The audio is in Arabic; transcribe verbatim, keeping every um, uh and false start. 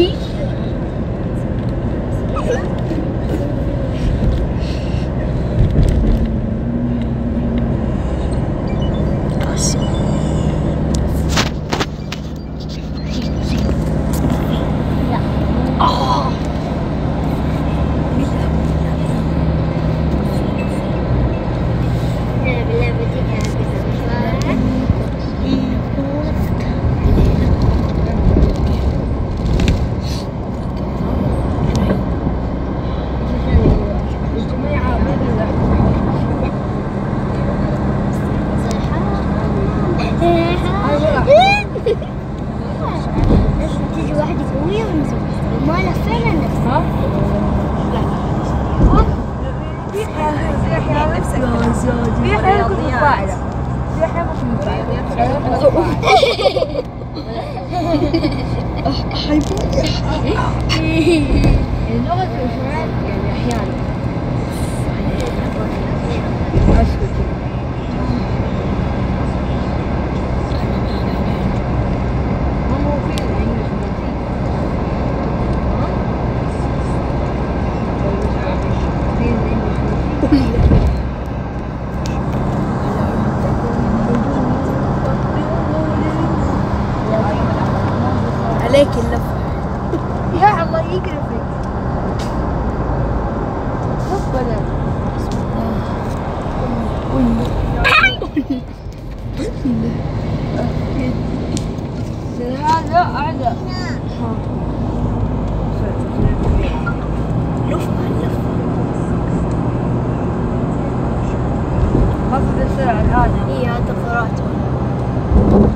تيجي واحدة قوية ونزل وما لفينا نفسها. في أحيانا نفسك في أحيانا كنت مفاعلة في أحيانا كنت مفاعلة اللغة الشمال يعني أحيانا أسكت عليك اللفة يا الله يقرفك. شوف بدل هذا أعلى لفة اللفة خفض السرعة هذا. هي هذا قرأته